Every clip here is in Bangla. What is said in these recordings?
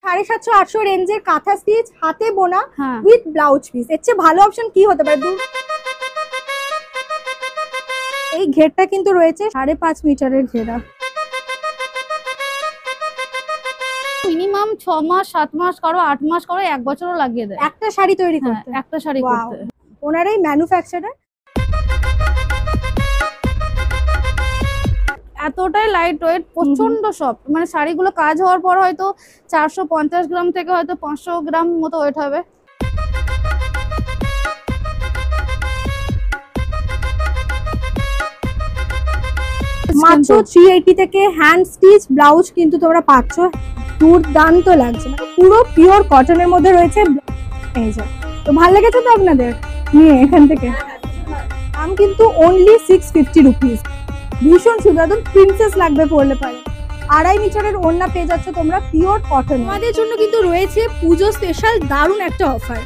750-800 রেঞ্জের কাঁথা স্টিচ হাতে বোনা উইথ ব্লাউজ পিস, এর চেয়ে ভালো অপশন কি হতে পারে? এই ঘেরটা কিন্তু রয়েছে 5.5 মিটারের ঘেরা। মিনিমাম 6 মাস 7 মাস কারো 8 মাস কারো 1 বছরও লাগিয়ে দেয় একটা শাড়ি তৈরি করতে। একটা শাড়ি করতে ওনারাই ম্যানুফ্যাকচারার। এতটাই লাইট ওয়েট, প্রচন্ড সফট, মানে শাড়িগুলো কাজ হওয়ার পর হয়তো 450 গ্রাম থেকে হয়তো 500 গ্রাম মতো ওয়েট হবে। মাত্র 380 থেকে হ্যান্ড স্টিচ ব্লাউজ কিন্তু তোমরা পাচ্ছ, দুর্দান্ত লাগছে, মানে পুরো পিওর কটনের মধ্যে রয়েছে। এই যে তো ভালো লেগেছে তো আপনাদের নিয়ে এখান থেকে? দাম কিন্তু অনলি 650 রুপিস। ভীষণ সুন্দর, একদম প্রিন্সেস লাগবে পরলে পারে। 2.5 মিটারের ওড়না পেয়ে যাচ্ছ তোমরা পিওর কটন। আমাদের জন্য কিন্তু রয়েছে পুজো স্পেশাল দারুণ একটা অফার।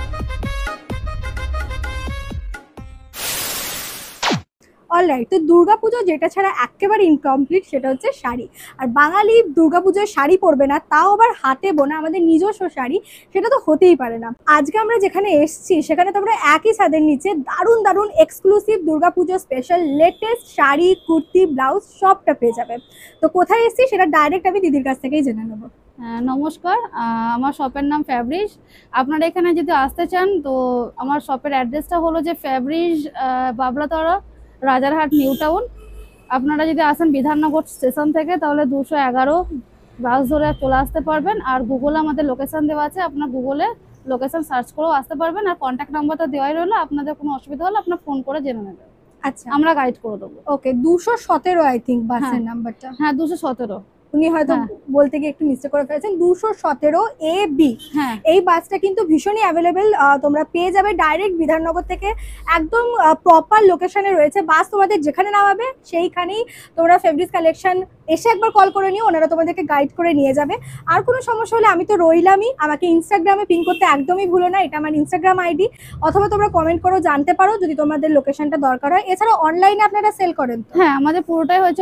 অলরাইট, তো দুর্গাপুজো যেটা ছাড়া একেবারে ইনকমপ্লিট সেটা হচ্ছে শাড়ি। আর বাঙালি দুর্গাপুজোয় শাড়ি পরবে না, তাও আবার হাতে বোনা আমাদের নিজস্ব শাড়ি, সেটা তো হতেই পারে না। আজকে আমরা যেখানে এসেছি সেখানে তোমরা একই ছাদের নিচে দারুণ দারুণ exclusive Durga Puja special latest sari, kurti, blouse সবটা পেয়ে যাবে। তো কোথায় এসেছি সেটা ডাইরেক্ট আমি দিদির কাছ থেকেই জেনে নেবো। নমস্কার, আমার শপের নাম ফ্যাব্রিজ। আপনারা এখানে যদি আসতে চান তো আমার শপের অ্যাড্রেসটা হলো যে ফ্যাব্রিজ, বাবলাতলা, রাজারহাট, নিউ টাউন। আপনারা যদি আসেন বিধাননগর স্টেশন থেকে তাহলে 211 বাস ধরে চলে আসতে পারবেন। আর গুগলে আমাদের লোকেশন দেওয়া আছে, আপনার গুগলে লোকেশন সার্চ করেও আসতে পারবেন। আর কন্ট্যাক্ট নাম্বারটা দেওয়াই রইলো, আপনাদের কোনো অসুবিধা হলে আপনার ফোন করে জেনে নেবেন। আচ্ছা, আমরা গাইড করে দেবো। ওকে, 217 আই থিঙ্ক বাসের নাম্বারটা। হ্যাঁ, 217। উনি হয়তো বলতে গিয়ে একটু মিস্টেক করে ফেলেছেন। 217 AB এই বাসটা কিন্তু ভীষণই অ্যাভেলেবেল, তোমরা পেয়ে যাবে ডাইরেক্ট বিধাননগর থেকে। একদম প্রপার লোকেশনে রয়েছে বাস, তোমাদের যেখানে নামাবে সেইখানেই তোমরা ফেব্রিজ কালেকশন এসে একবার কল করে নিও, ওনারা তোমাদেরকে গাইড করে নিয়ে যাবে। আর কোনো সমস্যা হলে আমি তো রইলামই, আমাকে ইনস্টাগ্রামে পিন করতে একদমই ভুলো না, এটা আমার ইনস্টাগ্রাম আইডি। অথবা তোমরা কমেন্ট করো, জানতে পারো যদি তোমাদের লোকেশনটা দরকার হয়। এছাড়া অনলাইনে আপনারা সেল করেন? হ্যাঁ, আমাদের পুরোটাই হচ্ছে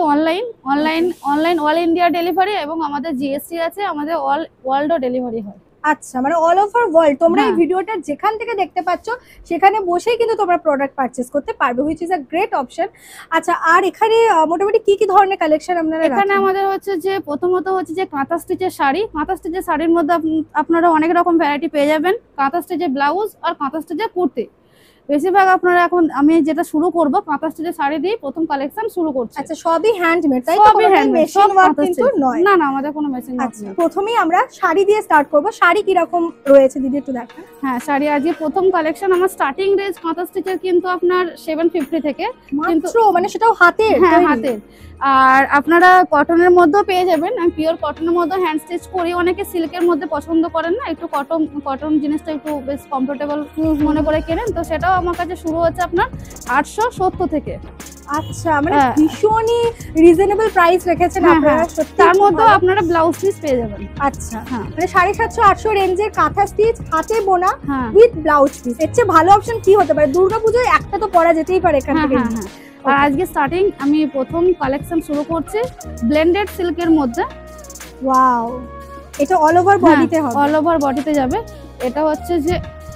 অনলাইন অল ইন্ডিয়া ডেলিভারি, এবং আমাদের জিএসটি আছে, আমাদের অল ওয়ার্ল্ডও ডেলিভারি হয়। আচ্ছা, মানে অল ওভার ওয়ার্ল্ড। তোমরা এই ভিডিওটা যেখান থেকে দেখতে পাচ্ছ সেখানে বসেই কিন্তু তোমরা প্রোডাক্ট পারচেজ করতে পারবে, which is a great option. আচ্ছা, আর এখানে মোটামুটি কি কি ধরনের কালেকশন আপনারা রাখেন? এখানে আমাদের হচ্ছে যে প্রথমত হচ্ছে যে কাঁথা স্টিচের শাড়ি। কাঁথা স্টিচের শাড়ির মধ্যে আপনারা অনেক রকম ভ্যারাইটি পেয়ে যাবেন। কাঁথা স্টিচের ব্লাউজ আর কাঁথা স্টিচের কুর্তি। বেশিরভাগ আপনারা এখন আমি যেটা শুরু করব কাঁথা স্টিচের শাড়ি দিয়ে প্রথম কালেকশন শুরু করছি। আচ্ছা, সবই হ্যান্ডমেড তাই তো? সবই হ্যান্ডমেড, মেশিন ওয়ার্ক কিন্তু নয়? না না, আমাদের কোনো মেশিন ওয়ার্ক নেই। নেই। প্রথমেই আমরা শাড়ি দিয়ে স্টার্ট করব। শাড়ি কি রকম রয়েছে দিদি একটু দেখান। হ্যাঁ, শাড়ি আজকে প্রথম কালেকশন আমার স্টার্টিং রেঞ্জ কাঁথা স্টিচের কিন্তু আপনার 750 থেকে, কিন্তু মানে সেটাও হাতের? হ্যাঁ, হাতের। আর আপনারা কটনের মধ্যেও পেয়ে যাবেন। আমি পিওর কটনের মধ্যে হ্যান্ড স্টিচ করি। অনেকে সিল্কের মধ্যে পছন্দ করেন না, একটু কটন জিনিসটা একটু বেশ কমফোর্টেবল মনে করে কেনেন, তো সেটাও আমার কাছে শুরু হচ্ছে আপনার 870 থেকে। আচ্ছা, মানে ভীষণই রিজনেবল প্রাইস রেখেছেন আপনারা। তার মধ্যেও আপনারা ব্লাউজ পিস পেয়ে যাবেন। আচ্ছা, মানে 750-800 রেঞ্জের কাঁথা স্টিচ হাতে বোনা উইথ ব্লাউজ পিস, এর চেয়ে ভালো অপশন কি হতে পারে? দুর্গাপুজোয় একটা তো পরা যেতেই পারে এখান থেকে। আর আজকে স্টার্টিং আমি প্রথম কালেকশন শুরু করছি ব্লেন্ডেড সিল্কের মধ্যে। ওয়াও, এটা অল ওভার বডিতে হবে? অল ওভার বডিতে যাবে। এটা হচ্ছে যে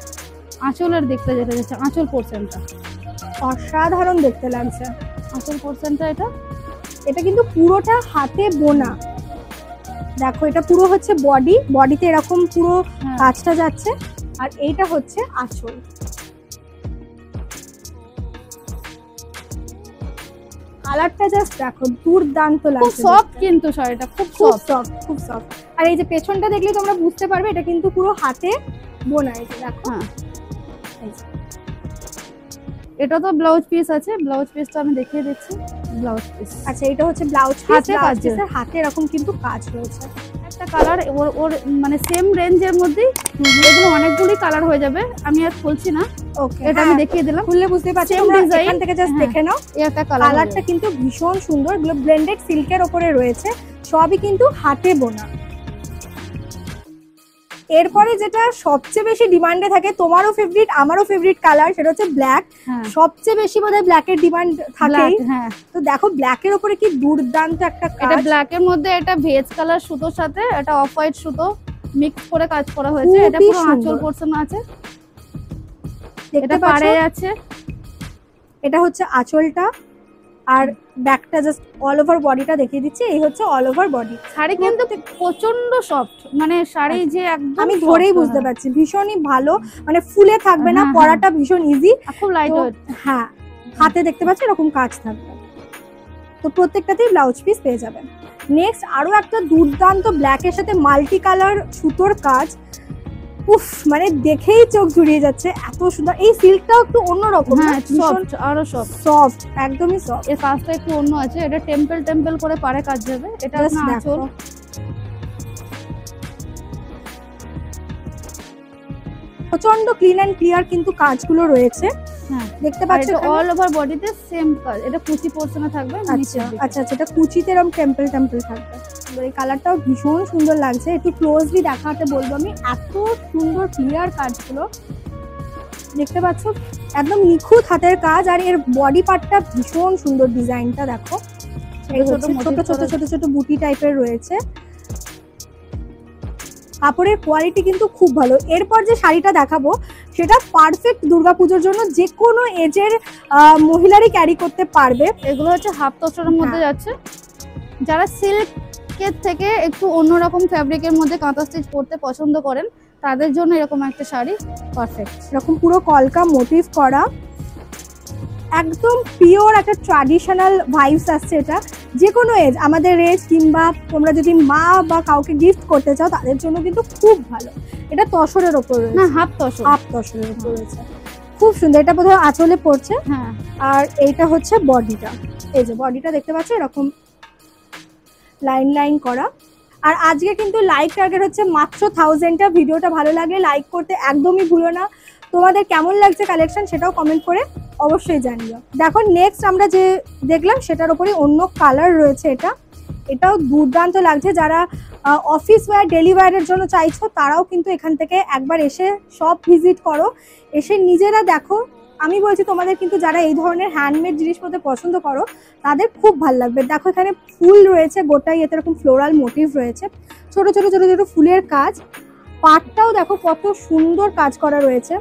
আঁচলের দিকটা যেটা যাচ্ছে, আঁচল পোরশনটা অসাধারণ দেখতে লাগছে। আঁচল পোরশনটা এটা কিন্তু পুরোটা হাতে বোনা। দেখো, এটা পুরো হচ্ছে বডিতে এরকম পুরো কাজটা যাচ্ছে। আর এইটা হচ্ছে আঁচল। কালারটা জাস্ট দেখো, দুর্দান্ত লাগছে। খুব সফট কিন্তু শাড়িটা, খুব সফট। আর এই যে পেছনটা দেখলে তোমরা বুঝতে পারবে এটা কিন্তু পুরো হাতে বোনা। এই যে দেখো, এটা তো ব্লাউজ পিস আছে। ব্লাউজ পিসটা আমি দেখিয়ে দিচ্ছি। ব্লাউজ পিস, আচ্ছা, এটা হচ্ছে ব্লাউজ পিস। হাতে এরকম কিন্তু কাজ রয়েছে। একটা কালার ওর মানে সেম রেঞ্জের মধ্যেই এগুলো অনেকগুলি কালার হয়ে যাবে। আমি আর খুলছি না, ওকে, এটা আমি দেখিয়ে দিলাম। খুললে বুঝতে পারছি, তোমরা এখান থেকে জাস্ট দেখে নাও। এটা কালারটা কিন্তু ভীষণ সুন্দর। এগুলো ব্লেন্ডেড সিল্কের উপরে রয়েছে, সবই কিন্তু হাতে বোনা। এরপরে যেটা সবচেয়ে বেশি ডিমান্ডে থাকে, তোমারও ফেভারিট আমারও ফেভারিট কালার, সেটা হচ্ছে ব্ল্যাক। সবচেয়ে বেশি বোধহয় ব্ল্যাকের ডিমান্ড থাকে। তো দেখো, ব্ল্যাকের উপরে কি দুর্দান্ত একটা কাজ। এটা ব্ল্যাকের মধ্যে এটা ভেজ কালার সুতোর সাথে এটা অফ হোয়াইট সুতো মিক্স করে কাজ করা হয়েছে। এটা খুবই পুরো আঁচল সুন্দর। পোরশন আছে, দেখতে এটা পাচ্ছ পাড়ে আছে। এটা হচ্ছে আঁচলটা, আর ব্যাকটা জাস্ট অল ওভার বডিটা দেখিয়ে দিচ্ছি। এই হচ্ছে অল ওভার বডি। শাড়ি কিন্তু প্রচন্ড সফট, মানে শাড়ি যে একদম আমি soft, ধরেই বুঝতে হ্যাঁ। পারছি ভীষণই ভালো, মানে ফুলে থাকবে না, হ্যাঁ, পরাটা ভীষণ ইজি। আর খুব লাইট ওয়েট। হ্যাঁ, হাতে দেখতে পাচ্ছি এরকম কাজ থাকবে। তো প্রত্যেকটাতেই ব্লাউজ পিস পেয়ে যাবেন। নেক্সট আরো একটা দুর্দান্ত ব্ল্যাকের সাথে মাল্টি কালার সুতোর কাজ। উফ, মানে দেখেই চোখ জুড়িয়ে যাচ্ছে, এত সুন্দর। এই সিল্কটাও একটু অন্যরকম, হ্যাঁ সফট, আরো সফট। সফট, একদমই সফট। এর কাজটা একটু অন্য আছে, এটা টেম্পল টেম্পল করে পারে কাজ যাবে। এটা আপনার আঁচল। প্রচন্ড ক্লিন এন্ড ক্লিয়ার কিন্তু কাজগুলো রয়েছে, হ্যাঁ দেখতে আর পাচ্ছ। এটা অল ওভার বডিতে সেম কাজ। এটা কুচি পোরশনে থাকবে আচ্ছা নিচের দিকে। আচ্ছা আচ্ছা, এটা কুচিতে এরকম টেম্পল টেম্পল থাকবে। এবার এই কালারটাও ভীষণ সুন্দর লাগছে, একটু ক্লোজলি দেখাতে বলবো আমি, এত সুন্দর ক্লিয়ার কাজগুলো দেখতে পাচ্ছ, একদম নিখুঁত হাতের কাজ। আর এর বডি পার্টটা ভীষণ সুন্দর, ডিজাইনটা দেখো, এই ছোট হচ্ছে ছোট motif ছোট করা। ছোট ছোট বুটি টাইপের রয়েছে। কাপড়ের কোয়ালিটি কিন্তু খুব ভালো। এরপর যে শাড়িটা দেখাবো সেটা পারফেক্ট দুর্গাপুজোর জন্য যে কোনো এজের মহিলারই ক্যারি করতে পারবে। এগুলো হচ্ছে হাফ তসরের মধ্যে হ্যাঁ। যাচ্ছে। যারা সিল্কের থেকে একটু অন্যরকম ফ্যাব্রিকের মধ্যে কাঁথা স্টিচ পরতে পছন্দ করেন, তাদের জন্য এরকম একটা শাড়ি পারফেক্ট। এরকম পুরো কলকা মোটিভ করা, একদম পিওর একটা ট্র্যাডিশনাল ভাইবস আসছে। এটা যে কোনো এজ, আমাদের এজ, কিংবা তোমরা যদি মা বা কাউকে গিফট করতে চাও তাদের জন্য কিন্তু খুব ভালো। এটা তসরের ওপর না রয়েছে, হাফ তসর। হাফ তসরের ওপর রয়েছে, খুব সুন্দর। এটা বোধহয় আঁচলে পড়ছে। হ্যাঁ আর এইটা হচ্ছে বডিটা, এই যে বডিটা দেখতে পাচ্ছ এরকম লাইন লাইন করা। আর আজকে কিন্তু লাইক টার্গেট হচ্ছে মাত্র 1000টা। ভিডিওটা ভালো লাগলে লাইক করতে একদমই ভুলো না। তোমাদের কেমন লাগছে কালেকশন সেটাও কমেন্ট করে অবশ্যই জানিও। দেখো নেক্সট আমরা যে দেখলাম সেটার উপরে অন্য কালার রয়েছে। এটাও দুর্দান্ত লাগছে। যারা অফিস ওয়্যার, ডেলি ওয়্যারের জন্য চাইছো তারাও কিন্তু এখান থেকে একবার এসে শপ ভিজিট করো, এসে নিজেরা দেখো। আমি বলছি তোমাদের কিন্তু যারা এই ধরনের হ্যান্ডমেড জিনিসপত্র পছন্দ করো তাদের খুব ভালো লাগবে। দেখো এখানে ফুল রয়েছে গোটাই, এতে এরকম ফ্লোরাল মোটিভ রয়েছে, ছোট ছোট ছোট ছোট ফুলের কাজ। পাটটাও দেখো কত সুন্দর কাজ করা রয়েছে।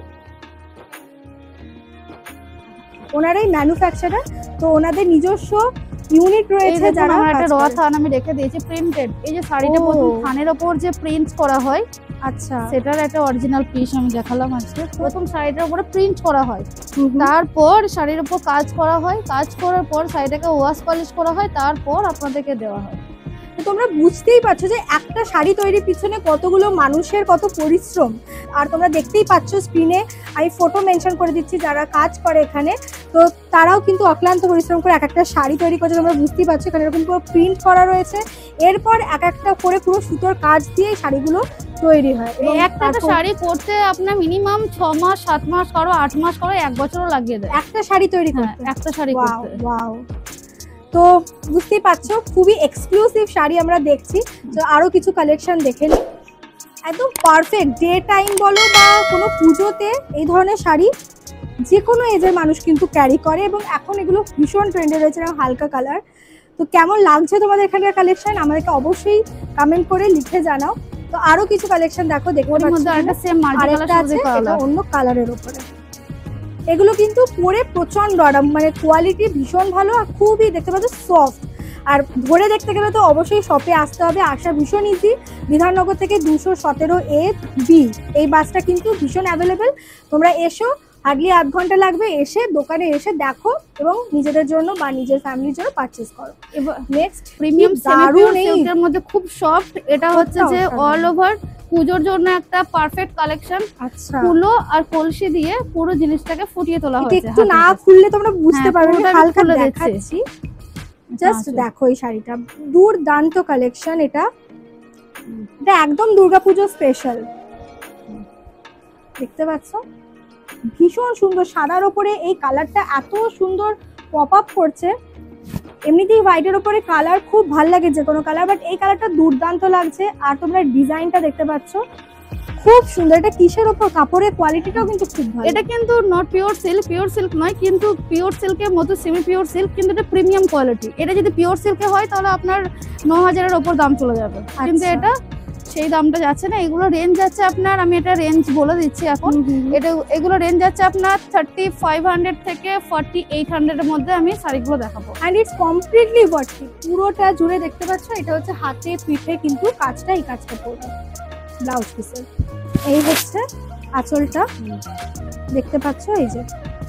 ওনারাই ম্যানুফ্যাকচারার, তো ওনাদের নিজস্ব ইউনিট রয়েছে যারা আমার একটা কাজ র করে। থান আমি রেখে দিয়েছি প্রিন্টেড। এই যে শাড়িটা ও। প্রথম থানের ওপর যে প্রিন্ট করা হয়, আচ্ছা, সেটার একটা অরিজিনাল পিস আমি দেখালাম আজকে। প্রথম শাড়িটার উপরে প্রিন্ট করা হয়, হুম হুম। তারপর শাড়ির উপর কাজ করা হয়, কাজ করার পর শাড়িটাকে ওয়াশ পলিশ করা হয়, তারপর আপনাদেরকে দেওয়া হয়। তো তোমরা বুঝতেই পারছো যে একটা শাড়ি তৈরির পিছনে কতগুলো মানুষের কত পরিশ্রম। আর তোমরা দেখতেই পাচ্ছ স্ক্রিনে আমি ফটো মেনশন করে দিচ্ছি যারা কাজ করে এখানে, তো তারাও কিন্তু অক্লান্ত পরিশ্রম করে এক একটা শাড়ি তৈরি করছে। তোমরা বুঝতেই পারছো এখানে এরকম পুরো প্রিন্ট করা রয়েছে, এরপর এক একটা করে পুরো সুতোর কাজ দিয়ে শাড়িগুলো তৈরি হয়। এবং একটা শাড়ি করতে আপনার মিনিমাম 6 মাস 7 মাস, কারো 8 মাস, কারো 1 বছরও লাগিয়ে দেয় একটা শাড়ি তৈরি হ্যাঁ, করতে। একটা শাড়ি ওয়াও করতে। ওয়াও। তো বুঝতেই পারছো খুবই এক্সক্লুসিভ শাড়ি আমরা দেখছি। তো আরো কিছু কালেকশন দেখে নিই। একদম পারফেক্ট ডে টাইম বলো বা কোনো পুজোতে এই ধরনের শাড়ি যে কোনো এজের মানুষ কিন্তু ক্যারি করে, এবং এখন এগুলো ভীষণ ট্রেন্ডে রয়েছে, হালকা কালার। তো কেমন লাগছে তোমাদের এখানকার কালেকশন আমাদেরকে অবশ্যই কমেন্ট করে লিখে জানাও। তো আরো কিছু কালেকশন দেখো, দেখতে ওর পাচ্ছ মধ্যে একটা সেম মাল্টি আরেকটা কালার আছে, সুতি এটা কালার। অন্য কালারের উপরে। এগুলো কিন্তু পরে প্রচন্ড আরাম, মানে কোয়ালিটি ভীষণ ভালো আর খুবই দেখতে পাচ্ছ সফট। আর ধরে দেখতে গেলে তো অবশ্যই শপে আসতে হবে, আসা ভীষণ ইজি। বিধাননগর থেকে 217A-B এই বাসটা কিন্তু ভীষণ অ্যাভেলেবেল। তোমরা এসো, হার্ডলি 8 ঘন্টা লাগবে, এসে দোকানে এসে দেখো এবং নিজেদের জন্য বা নিজের ফ্যামিলির জন্য পারচেজ করো। এবার নেক্সট প্রিমিয়াম দারুণ এই সিল্কের মধ্যে খুব সফট। এটা হচ্ছে যে অসাধারণ। অল ওভার পুজোর জন্য একটা পারফেক্ট কালেকশন। আচ্ছা, কুলো আর কলসি দিয়ে পুরো জিনিসটাকে ফুটিয়ে তোলা এটা হয়েছে। একটু না খুললে তোমরা বুঝতে হ্যাঁ, পারবে না, পুরোটা আমি হালকা খুলে দিচ্ছি। দেখাচ্ছি। জাস্ট দেখো এই শাড়িটা দুর্দান্ত কালেকশন। এটা একদম দুর্গাপুজো স্পেশাল, দেখতে পাচ্ছ ভীষণ সুন্দর। সাদার ওপরে এই কালারটা এত সুন্দর পপ আপ করছে। এমনিতেই হোয়াইটের ওপরে কালার খুব ভাল লাগে যে কোনো কালার, বাট এই কালারটা দুর্দান্ত লাগছে। আর তোমরা ডিজাইনটা দেখতে পাচ্ছ খুব সুন্দর। এটা কিসের ওপর, কাপড়ের কোয়ালিটিটাও কিন্তু খুব ভালো। এটা কিন্তু নট পিওর সিল্ক নয়, কিন্তু পিওর সিল্কের মতো সেমি পিওর সিল্ক, কিন্তু এটা প্রিমিয়াম কোয়ালিটি। এটা যদি পিওর সিল্কে হয় তাহলে আপনার 9000-এর ওপর দাম চলে যাবে, কিন্তু আচ্ছা। এটা সেই দামটা যাচ্ছে না। এগুলো রেঞ্জ যাচ্ছে আপনার, আমি এটা রেঞ্জ বলে দিচ্ছি এখন। এগুলো রেঞ্জ যাচ্ছে আপনার 3500 থেকে 4800 এর মধ্যে আমি শাড়িগুলো দেখাবো। এন্ড ইটস কমপ্লিটলি ওয়ার্থি, পুরোটা জুড়ে দেখতে পাচ্ছ এটা হচ্ছে হাতে পিঠে কিন্তু কাজটা এই কাজটা পড়বে ব্লাউজ পিসের। এই হচ্ছে আঁচলটা দেখতে পাচ্ছ, এই যে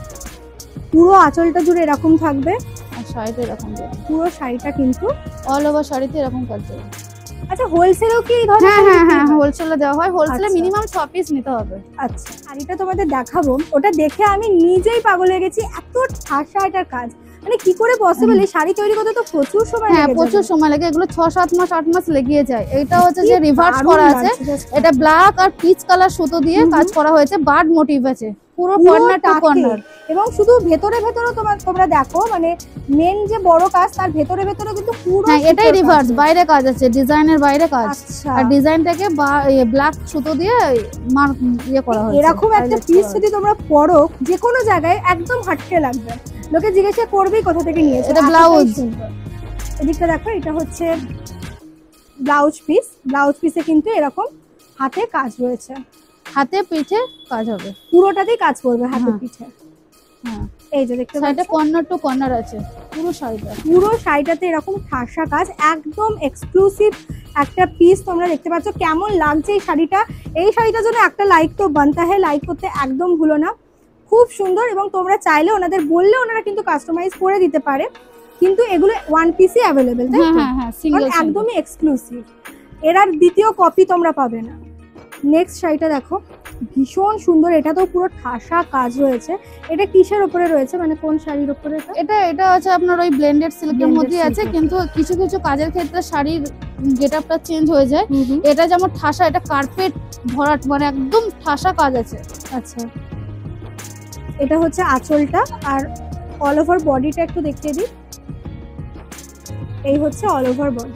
পুরো আঁচলটা জুড়ে এরকম থাকবে আর শাড়িটা এরকম দেবে, পুরো শাড়িটা কিন্তু অল ওভার শাড়িতে এরকম কাজ দেবে। আচ্ছা হোলসেলেও কি এই ধরনের? হ্যাঁ হ্যাঁ হ্যাঁ, হোলসেলে দেওয়া হয়। হোলসেলে আচ্ছা। মিনিমাম 6 পিস নিতে হবে। আচ্ছা শাড়িটা তোমাদের দেখাবো, ওটা দেখে আমি নিজেই পাগল হয়ে গেছি, এত ঠাসা এটার কাজ, মানে কি করে পসিবল? এই শাড়ি তৈরি করতে তো প্রচুর সময় হ্যাঁ লাগে। প্রচুর সময় লাগে, এগুলো 6-7 মাস 8 মাস লেগে যায়। এটা হচ্ছে যে কি রিভার্স দারুণ করা আছে, লাগছে just। এটা ব্ল্যাক আর পিচ কালার সুতো দিয়ে কাজ করা হয়েছে, বার্ড মোটিভ আছে পুরো কর্নার টু পুরোটাকে। কর্নার। এবং শুধু ভেতরে ভেতরে তোমরা দেখো, মানে মেন যে বড় কাজ তার ভেতরে ভেতরে কিন্তু পুরো হ্যাঁ এটাই সুতোর রিভার্স, কাজ। বাইরে কাজ আছে, ডিজাইনের বাইরে কাজ। আচ্ছা আর ডিজাইনটাকে ব্ল্যাক সুতো দিয়ে ইয়ে করা হয়েছে। এরকম একটা highlight পিস করা যদি তোমরা পরো যে কোনো জায়গায় একদম হাটকে লাগবে, লোকে জিজ্ঞাসা করবেই কোথা থেকে নিয়েছো। এটা এতটাই ব্লাউজ। সুন্দর। এদিকটা দেখো, এটা হচ্ছে ব্লাউজ পিস, ব্লাউজ পিসে কিন্তু এরকম হাতে কাজ রয়েছে, হাতে পিঠে কাজ হবে, পুরোটাতেই কাজ করবে হাতে হ্যাঁ। পিঠে। হ্যাঁ এই যে দেখতে শাড়িটা পাচ্ছ কর্নার টু কর্নার আছে পুরো শাড়িটা। পুরো শাড়িটাতে এরকম ঠাসা কাজ, একদম এক্সক্লুসিভ একটা পিস তোমরা দেখতে পাচ্ছ। কেমন লাগছে এই শাড়িটা? এই শাড়িটার জন্য একটা লাইক তো বানতা হয়, লাইক করতে একদম ভুলো না। খুব সুন্দর, এবং তোমরা চাইলে ওনাদের বললে ওনারা কিন্তু কাস্টমাইজ করে দিতে পারে, কিন্তু এগুলো ওয়ান পিসই অ্যাভেলেবেল, তাই হ্যাঁ তো? হ্যাঁ হ্যাঁ, সিঙ্গেল কারণ একদমই এক্সক্লুসিভ, এর আর দ্বিতীয় কপি তোমরা পাবে না। নেক্সট শাড়িটা দেখো, ভীষণ সুন্দর, এটা তো পুরো ঠাসা কাজ রয়েছে। এটা কিসের উপরে রয়েছে, মানে কোন শাড়ির উপরে? এটা হচ্ছে আপনার ওই ব্লেন্ডেড সিল্কের Blended মধ্যে আছে, silk। কিন্তু কিছু কিছু কাজের ক্ষেত্রে শাড়ির গেটআপটা চেঞ্জ হয়ে যায়। এটা যেমন ঠাসা, এটা কার্পেট ভরাট, মানে একদম ঠাসা কাজ আছে। আচ্ছা এটা হচ্ছে আঁচলটা, আর অল ওভার বডিটা একটু দেখিয়ে দিই। এই হচ্ছে অল ওভার বডি,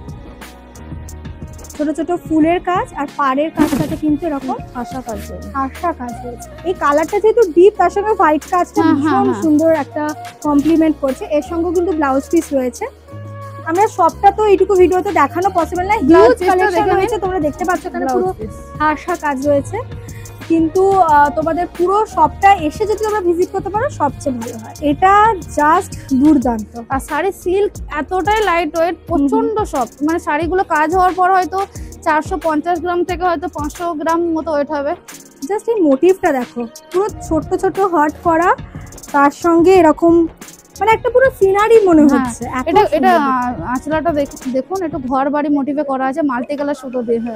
ছোট ছোট ফুলের কাজ, আর পাড়ের কাজটাতে কিন্তু এরকম ঠাসা কাজ হবে। ঠাসা কাজ রয়েছে। এই কালারটা যেহেতু ডিপ, তার সঙ্গে হোয়াইট কাজটা হ্যাঁ, হ্যাঁ, ভীষণ হ্যাঁ। সুন্দর একটা কমপ্লিমেন্ট করছে। এর সঙ্গে কিন্তু ব্লাউজ পিস রয়েছে। আমরা সবটা তো এইটুকু ভিডিওতে দেখানো পসিবল না, Blouse হিউজ piece টা কালেকশন দেখে নিন। রয়েছে, তোমরা দেখতে পাচ্ছ এখানে পুরো ব্লাউজ পিস। ঠাসা কাজ রয়েছে। কিন্তু তোমাদের পুরো শপটা এসে যদি তোমরা ভিজিট করতে পারো সবচেয়ে ভালো হয়। এটা জাস্ট দুর্দান্ত। আর শাড়ির সিল্ক এতটাই লাইট ওয়েট, প্রচন্ড সফট, মানে শাড়িগুলো কাজ হওয়ার পর হয়তো 450 গ্রাম থেকে হয়তো 500 গ্রাম মতো ওয়েট হবে। জাস্ট এই মোটিভটা দেখো, পুরো ছোট ছোট হট করা, তার সঙ্গে এরকম মানে একটা পুরো সিনারি মনে হ্যাঁ, হচ্ছে। এত এটা সুন্দর এটা দেখতে। আঁচলাটা দেখুন, একটু ঘর বাড়ি মোটিভে করা আছে, মাল্টি কালার সুতো দিয়ে। হ্যাঁ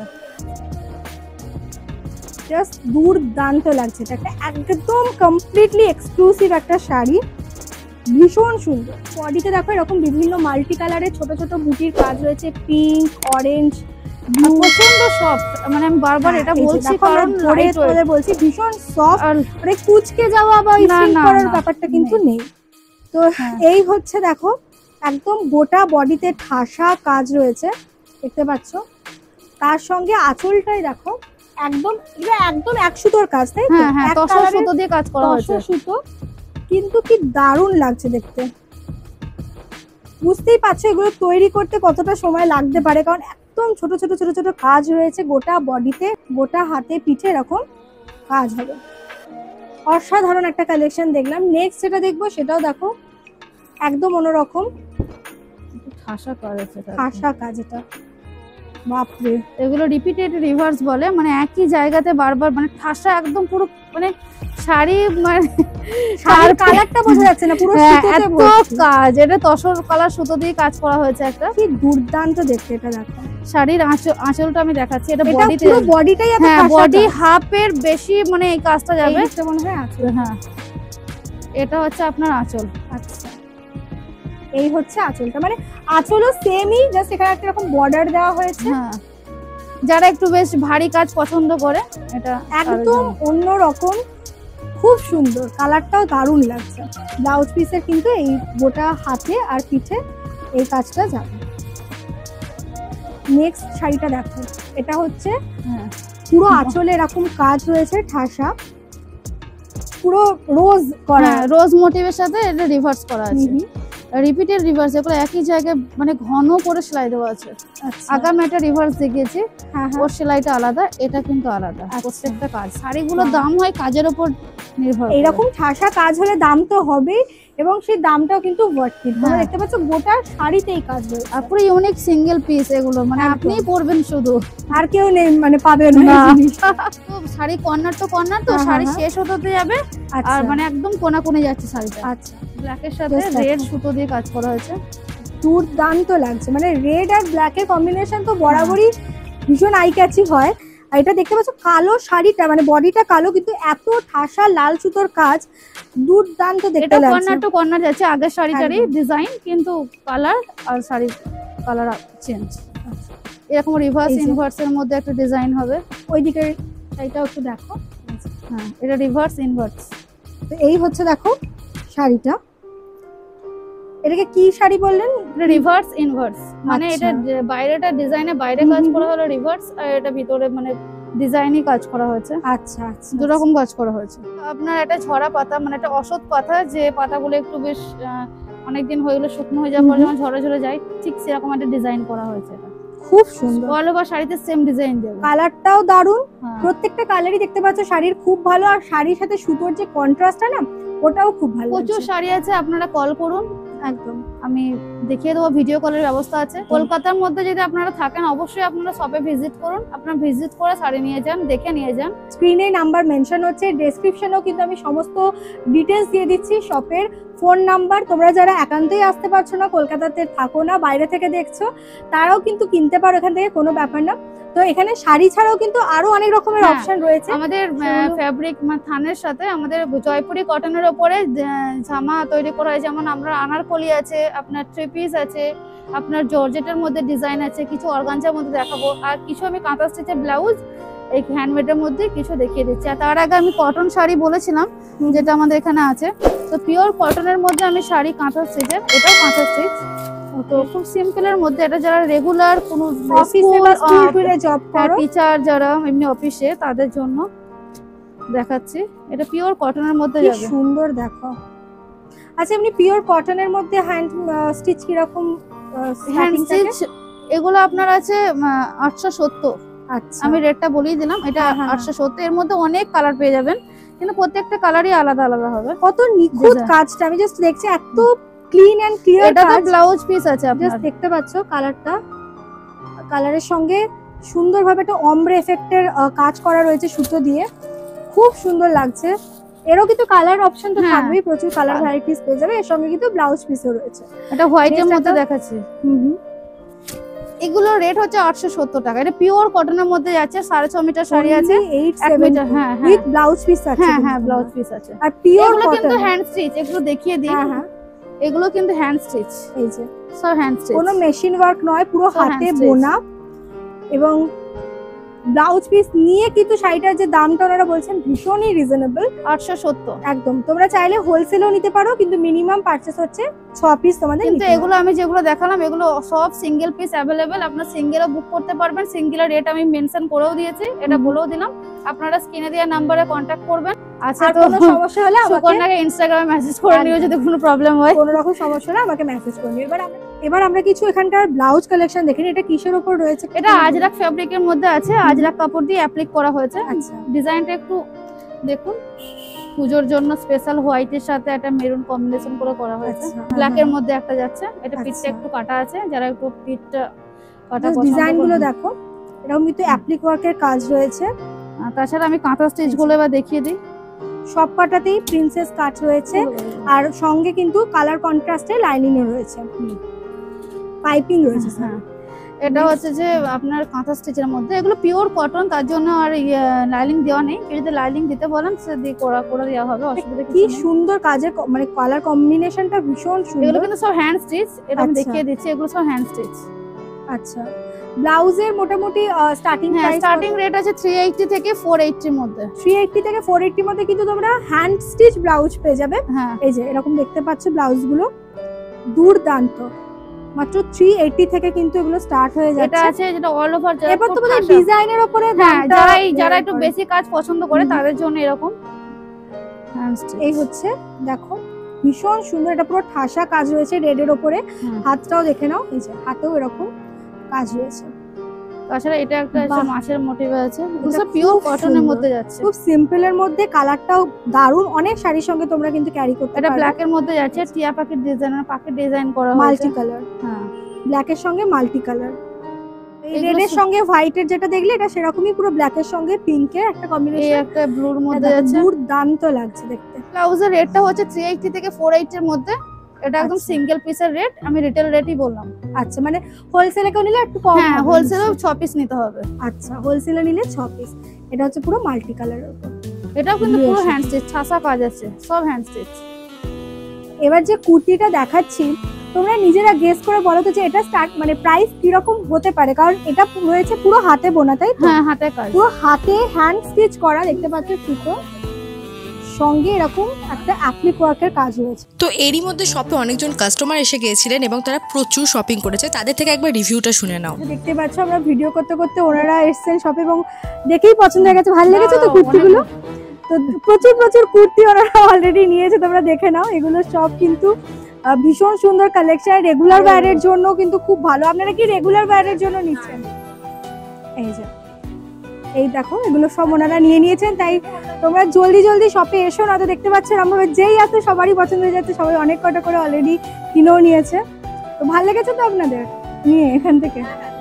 জাস্ট দুর্দান্ত লাগছে, এটা একটা একদম কমপ্লিটলি এক্সক্লুসিভ একটা শাড়ি, ভীষণ সুন্দর। বডিতে দেখো এরকম বিভিন্ন মাল্টি কালারের ছোট ছোট বুটির কাজ রয়েছে, পিঙ্ক, অরেঞ্জ, আর প্রচন্ড সফট, মানে আমি বারবার এটা বলছি কারণ লাইট ওয়েট। বলছি ভীষণ সফট, আর মানে কুচকে যাওয়া বা না, সিল্ক না, করার না, ব্যাপারটা কিন্তু নেই। তো হ্যাঁ। এই হচ্ছে দেখো, একদম গোটা বডিতে ঠাসা কাজ রয়েছে, দেখতে পাচ্ছ। তার সঙ্গে আঁচলটাই দেখো, একদম এটা একদম এক সুতোর কাজ, তাই তো? হ্যাঁ হ্যাঁ, এক তসর কালারের সুতো দিয়ে কাজ করা হয়েছে। তসর সুতো, কিন্তু কি দারুণ লাগছে দেখতে। বুঝতেই পারছো এগুলো তৈরি করতে কতটা সময় লাগতে পারে, কারণ একদম ছোট ছোট ছোট ছোট কাজ রয়েছে গোটা বডিতে, গোটা হাতে পিঠে এরকম কাজ হবে। অসাধারণ একটা কালেকশন দেখলাম। নেক্সট যেটা দেখবো সেটাও দেখো, একদম অন্যরকম ঠাসা কাজ আছে তার। ঠাসা কাজ। এটা বাপরে, এগুলো রিপিটেড রিভার্স বলে, মানে একই জায়গাতে বারবার, মানে ঠাসা একদম পুরো, মানে শাড়ি মানে শাড়ির কালারটা বোঝা যাচ্ছে না, পুরো হ্যাঁ, সুতোতে এত ভর্তি। কাজ, এটা তসর কালার সুতো দিয়ে কাজ করা হয়েছে একটা। কি দুর্দান্ত দেখতে এটা দেখো। শাড়ির আঁচলটা আমি দেখাচ্ছি, এটা এটা বডিতে, পুরো বডিটাই এত হ্যাঁ ঠাসা বডি কাজ। হাফের বেশি মানে এই কাজটা এই যাবে। দিকটা মনে হয় আছে। হ্যাঁ এটা হচ্ছে আপনার আঁচল। আচ্ছা এই হচ্ছে আঁচলটা, মানে আঁচলও সেমই, জাস্ট এখানে একটা এরকম বর্ডার দেওয়া হয়েছে। হ্যাঁ, যারা একটু বেশ ভারী কাজ পছন্দ করে এটা একদম অন্যরকম, খুব সুন্দর, কালারটাও দারুণ লাগছে। ব্লাউজ পিসের কিন্তু এই গোটা হাতে আর পিঠে এই কাজটা যাবে। নেক্সট শাড়িটা দেখো, এটা হচ্ছে হ্যাঁ পুরো আঁচলে এরকম কাজ রয়েছে ঠাসা, পুরো রোজ করা। রোজ মোটিভের সাথে এটা রিভার্স করা আছে। হুম হুম। রিপিটেড রিভার্স, এগুলো একই জায়গায় মানে ঘন করে সেলাই দেওয়া আছে। আচ্ছা আগামী একটা রিভার্স দেখিয়েছি, হ্যাঁ হ্যাঁ ওর সেলাইটা আলাদা, এটা কিন্তু আলাদা। আচ্ছা। প্রত্যেকটা কাজ, শাড়িগুলোর দাম হয় কাজের উপর নির্ভর করে। এইরকম ঠাসা কাজ হলে দাম তো হবেই, এবং সেই দামটাও কিন্তু ওয়ার্থ ইট। তোমরা হ্যাঁ। দেখতে পাচ্ছ গোটা শাড়িতেই কাজ রয়েছে, আর পুরো ইউনিক সিঙ্গেল পিস এগুলো, মানে একদম। আপনিই পরবেন শুধু, আর কেউ নেই মানে পাবে না না। এই জিনিসটা। তো শাড়ি কর্নার টু কর্নার, তো হ্যাঁ, শাড়ি হ্যাঁ, শেষ হতে হতে যাবে, আচ্ছা আর মানে একদম কোনা কোণে যাচ্ছে শাড়িটা। আচ্ছা ব্ল্যাকের সাথে Just দেখো। রেড সুতো দিয়ে কাজ করা হয়েছে। দুর্দান্ত লাগছে, মানে রেড আর ব্ল্যাকের কম্বিনেশন তো বরাবরই ভীষণ আই ক্যাচি হয়। আর এটা দেখতে পাচ্ছ কালো শাড়িটা, মানে বডিটা কালো কিন্তু এত ঠাসা লাল সুতোর কাজ, দুর্দান্ত দেখতে এটা লাগছে। কর্নার টু কর্নার যাচ্ছে, আগের শাড়িটারই একদম। ডিজাইন, কিন্তু কালার আর শাড়ির কালার চেঞ্জ। এরকম রিভার্স এই যে। ইনভার্স এর মধ্যে একটা ডিজাইন হবে। ওইদিকে শাড়িটাও একটু দেখো। হ্যাঁ, এটা রিভার্স ইনভার্স। তো এই হচ্ছে দেখো শাড়িটা, এটাকে কি শাড়ি বললেন? এটা রিভার্স ইনভার্স, মানে আচ্ছা। এটা বাইরেটা ডিজাইনে বাইরে কাজ করা হলো রিভার্স, আর এটা ভিতরে মানে ডিজাইনই কাজ করা হয়েছে। আচ্ছা আচ্ছা দু রকম কাজ করা হয়েছে। আপনার একটা ঝরা পাতা, মানে একটা অসৎ পাতা, যে পাতাগুলো একটু বেশ অনেকদিন হয়ে গেলে শুকনো হয়ে যাওয়ার পর যেমন ঝরে ঝরে যায়, ঠিক সেরকম একটা ডিজাইন করা হয়েছে। এটা খুব সুন্দর, অল ওভার শাড়িতে সেম ডিজাইন দেবে। কালারটাও দারুণ, হ্যাঁ। প্রত্যেকটা কালারই দেখতে পাচ্ছ শাড়ির খুব ভালো, আর শাড়ির সাথে সুতোর যে কন্ট্রাস্টটা না, ওটাও খুব ভালো প্রচুর লাগছে। শাড়ি আছে, আপনারা কল করুন, একদম আমি দেখিয়ে দেবো, ভিডিও কলের ব্যবস্থা আছে। কলকাতার মধ্যে যদি আপনারা থাকেন, অবশ্যই আপনারা শপে ভিজিট করুন, আপনারা ভিজিট করে শাড়ি নিয়ে যান, দেখে নিয়ে যান। স্ক্রিনে নাম্বার মেনশন হচ্ছে, ডেসক্রিপশনেও কিন্তু আমি সমস্ত ডিটেলস দিয়ে দিচ্ছি, শপের ফোন নাম্বার। তোমরা যারা একান্তই আসতে পারছো না, কলকাতাতে থাকো না, বাইরে থেকে দেখছো, তারাও কিন্তু কিনতে পারো এখান থেকে, কোনো ব্যাপার না। তো এখানে শাড়ি ছাড়াও কিন্তু আরো অনেক রকমের হ্যাঁ, অপশন রয়েছে। আমাদের সেগুলো- ফ্যাব্রিক থানের সাথে আমাদের জয়পুরি কটনের ওপরে জামা তৈরি করা হয়, যেমন আমরা আনারকলি আছে, আপনার থ্রি পিস আছে, আপনার জর্জেটের মধ্যে ডিজাইন আছে, কিছু অর্গানজার মধ্যে দেখাবো, আর কিছু আমি কাঁথা স্টিচের ব্লাউজ এই হ্যান্ডমেডের মধ্যে কিছু দেখিয়ে দিচ্ছি। আর তার আগে আমি কটন শাড়ি বলেছিলাম, যেটা আমাদের এখানে আছে, তো পিওর কটনের মধ্যে আমি শাড়ি কাঁথা স্টিচের, এটাও কাঁথা স্টিচ, তো খুব সিম্পলের মধ্যে। এটা যারা রেগুলার কোনো অফিসে বা স্কুল টুলে জব করো, টিচার যারা এমনি অফিসে, তাদের জন্য দেখাচ্ছি। এটা পিওর কটনের মধ্যে কি যাবে। সুন্দর দেখো। আচ্ছা, এমনি পিওর কটনের মধ্যে হ্যান্ড স্টিচ কিরকম হ্যান্ড starting থাকে? স্টিচ এগুলো আপনার আছে 870। আচ্ছা আমি রেটটা বলেই দিলাম, এটা হ্যাঁ, হ্যাঁ, 870। এর মধ্যে অনেক কালার পেয়ে যাবেন, কিন্তু প্রত্যেকটা কালারই আলাদা আলাদা হবে। কত নিখুঁত Design। কাজটা, আমি জাস্ট দেখছি এত ক্লিন এন্ড ক্লিয়ার এটা তো কাজ। ব্লাউজ পিস আছে আপনার, জাস্ট দেখতে পাচ্ছ কালারটা, কালারের সঙ্গে সুন্দরভাবে একটা অমব্রে এফেক্টের কাজ করা রয়েছে সুতো দিয়ে, খুব সুন্দর লাগছে। এরও কিন্তু কালার অপশন তো হ্যাঁ। থাকবেই, প্রচুর কালার ভ্যারাইটিস পেয়ে যাবে। এর সঙ্গে কিন্তু ব্লাউজ পিসও রয়েছে। এটা হোয়াইটের Next মধ্যে একটা- দেখাচ্ছি। এগুলো রেট হচ্ছে 870 টাকা। এটা পিওর কটনের মধ্যে যাচ্ছে, 6.5 মিটার শাড়ি আছে, 1 মিটার। হ্যাঁ হ্যাঁ উইথ ব্লাউজ পিস আছে। হ্যাঁ হ্যাঁ, কিন্তু। ব্লাউজ পিস আছে। আর পিওর এগুলো কিন্তু কটন। হ্যান্ড স্টিচ, এগুলো দেখিয়ে দিই। হ্যাঁ হ্যাঁ, এগুলো কিন্তু হ্যান্ড স্টিচ, এই যে সব হ্যান্ড স্টিচ, কোনো মেশিন ওয়ার্ক নয়, পুরো সব হাতে hand stitch। বোনা। এবং ব্লাউজ পিস নিয়ে কিন্তু শাড়িটার যে দামটা ওনারা বলছেন ভীষণই রিজনেবল, 870। একদম। তোমরা চাইলে হোলসেলও নিতে পারো, কিন্তু মিনিমাম পারচেস হচ্ছে 6 পিস তোমাদের কিন্তু নিতে হবে। এগুলো আমি যেগুলো দেখালাম, এগুলো সব সিঙ্গেল পিস অ্যাভেলেবেল, আপনারা সিঙ্গেলও বুক করতে পারবেন। সিঙ্গেলের রেট আমি মেনশন করেও দিয়েছি, এটা বলেও দিলাম। আপনারা স্ক্রিনে দেওয়া নাম্বারে কন্ট্যাক্ট করবেন। আচ্ছা, আর তো কোনো সমস্যা হলে আমাকে, সুকন্যাকে ইনস্টাগ্রামে মেসেজ করে নিও যদি কোনো প্রবলেম হয়। কোনো রকম সমস্যা হলে আমাকে মেসেজ করে নিও। এবার আমরা কিছু এখানকার ব্লাউজ কালেকশন দেখে নিই। এটা কিসের উপর রয়েছে? এটা আজরাক ফ্যাব্রিকের মধ্যে আছে, আজরাক কাপড় দিয়ে অ্যাপ্লিক করা হয়েছে। আচ্ছা ডিজাইনটা একটু দেখুন, পুজোর জন্য স্পেশাল হোয়াইটের সাথে একটা মেরুন কম্বিনেশন করে করা হয়েছে। আচ্ছা, ব্ল্যাকের মধ্যে একটা যাচ্ছে, এটা আচ্ছা। পিঠটা একটু কাটা আছে, যারা একটু পিঠটা কাটা ডিজাইন গুলো পছন্দ দেখো, এরকম কিন্তু অ্যাপ্লিক ওয়ার্কের কাজ রয়েছে। তাছাড়া আমি কাঁথা স্টিচ গুলো এবার দেখিয়ে দিই। সব কটাতেই প্রিন্সেস কাট রয়েছে, আর সঙ্গে কিন্তু কালার কন্ট্রাস্টে লাইনিংও রয়েছে, পাইপিং রয়েছে। হ্যাঁ, এটা হচ্ছে যে আপনার কাঁথা স্টিচের মধ্যে, এগুলো পিওর কটন, তার জন্য আর লাইনিং দেওয়া নেই। কেউ যদি লাইনিং দিতে বলেন সে দিয়ে করে দেওয়া হবে, অসুবিধা কি কিছু নেই। সুন্দর কাজের মানে কালার কম্বিনেশনটা ভীষণ এগুলো সুন্দর। কিন্তু সব হ্যান্ড স্টিচ, এটা আমি আচ্ছা। দেখিয়ে দিচ্ছি, এগুলো সব হ্যান্ড স্টিচ। আচ্ছা, ব্লাউজের মোটামুটি স্টার্টিং হ্যাঁ, প্রাইস স্টার্টিং রেট আছে 380 থেকে 480 এর মধ্যে। 380 থেকে 480 মধ্যে কিন্তু তোমরা হ্যান্ড স্টিচ ব্লাউজ পেয়ে যাবে। হ্যাঁ, এই যে এরকম দেখতে পাচ্ছ ব্লাউজ গুলো, দুর্দান্ত। মাত্র 380 থেকে কিন্তু এগুলো স্টার্ট হয়ে এটা যাচ্ছে। আছে যেটা অল ওভার। এবার তো বোধহয় ডিজাইনের উপরে হ্যাঁ, দামটা যারা একটু করে। বেশি কাজ পছন্দ করে হুম। তাদের জন্য এরকম হ্যান্ড স্টিচ। এই হচ্ছে দেখো ভীষণ সুন্দর, এটা পুরো ঠাসা কাজ রয়েছে রেডের ওপরে। হাতটাও দেখে নাও, এই যে হাতেও এরকম কাজ রয়েছে। তাছাড়া এটা একটা বাহ। মাছের মোটিভ আছে, এটা পিওর খুব কটনের সুন্দর। মধ্যে যাচ্ছে, খুব সিম্পলের মধ্যে, কালারটাও দারুণ। অনেক শাড়ির সঙ্গে তোমরা কিন্তু ক্যারি করতে এটা পারবে। ব্ল্যাক এর মধ্যে যাচ্ছে, টিয়া পাখির ডিজাইন, পাখির ডিজাইন করা হয়েছে, মাল্টি কালার। হ্যাঁ ব্ল্যাকের সঙ্গে মাল্টি কালার। এই এগুলো রেডের সঙ্গে হোয়াইটের যেটা দেখলে, এটা সেরকমই পুরো ব্ল্যাকের সঙ্গে পিঙ্কের একটা এই কম্বিনেশন। একটা ব্লুর মধ্যে যাচ্ছে। দুর্দান্ত লাগছে দেখতে। ব্লাউজের রেটটা হচ্ছে 380 থেকে 480 এর মধ্যে, এটা একদম আচ্ছা। সিঙ্গেল পিসের রেট, আমি রিটেল রেটই বললাম। আচ্ছা, মানে হোলসেলে কেউ নিলে একটু কম হ্যাঁ, হবে হোলসেলেও নিশ্চয়ই। 6 পিস নিতে হবে। আচ্ছা, হোলসেলে নিলে 6 পিস। এটা হচ্ছে পুরো মাল্টি কালারের উপর। এটাও কিন্তু পুরো Yes. হ্যান্ড স্টিচ, ছাসা কাজ আছে, সব হ্যান্ড স্টিচ। এবার যে কুর্তিটা দেখাচ্ছি, তোমরা নিজেরা গেস করে বলো তো যে এটা স্টার্ট মানে প্রাইস কি রকম হতে পারে, কারণ এটা রয়েছে পুরো হাতে বোনা, তাই তো? হ্যাঁ, হাতে কাজ, পুরো হাতে হ্যান্ড স্টিচ করা, দেখতে পাচ্ছ সুতো সঙ্গে এরকম একটা অ্যাপ্লিক ওয়ার্কের কাজ রয়েছে। তো এরই মধ্যে শপে অনেকজন কাস্টমার এসে গিয়েছিলেন এবং তারা প্রচুর শপিং করেছে, তাদের থেকে একবার রিভিউটা শুনে নাও। দেখতে পাচ্ছ আমরা ভিডিও করতে করতে ওনারা এসেছেন শপে এবং দেখেই পছন্দ হয়ে গেছে। ভালো লেগেছে তো কুর্তিগুলো? তো প্রচুর প্রচুর কুর্তি ওনারা অলরেডি নিয়েছে, তোমরা দেখে নাও। এগুলো সব কিন্তু ভীষণ সুন্দর কালেকশন, রেগুলার ওয়্যারের জন্য কিন্তু খুব ভালো। আপনারা কি রেগুলার ওয়্যারের জন্য নিচ্ছেন? এই যে এই দেখো, এগুলো সব ওনারা নিয়ে নিয়েছেন, তাই তোমরা জলদি জলদি শপে এসো, না তো দেখতে পাচ্ছ আমরা যেই আসে সবারই পছন্দ হয়ে যাচ্ছে, সবাই অনেক কটা করে অলরেডি কিনেও নিয়েছে। তো ভালো লেগেছে তো আপনাদের নিয়ে এখান থেকে?